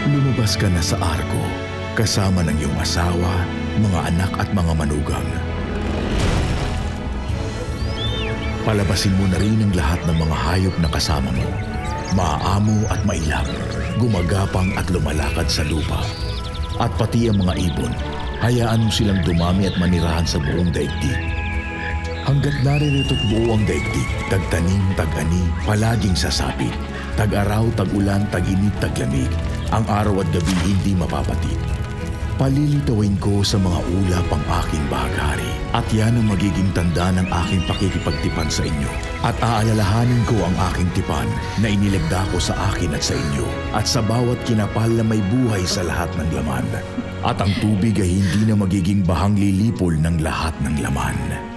Lumabas ka na sa Argo, kasama ng iyong asawa, mga anak at mga manugang. Palabasin mo na rin ang lahat ng mga hayop na kasama mo. Maaamo at mailang, gumagapang at lumalakad sa lupa. At pati ang mga ibon, hayaan mo silang dumami at manirahan sa buong daigdig. Hanggat naririto't buo ang daigdig, tagtanim, tag-ani, palaging sasapit. Tag-araw, tag-ulan, tag-init, taglamig. Ang araw at gabi hindi mapapatid. Palilitawin ko sa mga ulap ang aking bahagari. At yan ang magiging tanda ng aking pakikipagtipan sa inyo. At aalalahanin ko ang aking tipan na inilegda ko sa akin at sa inyo. At sa bawat kinapal na may buhay sa lahat ng laman. At ang tubig ay hindi na magiging bahang lilipol ng lahat ng laman.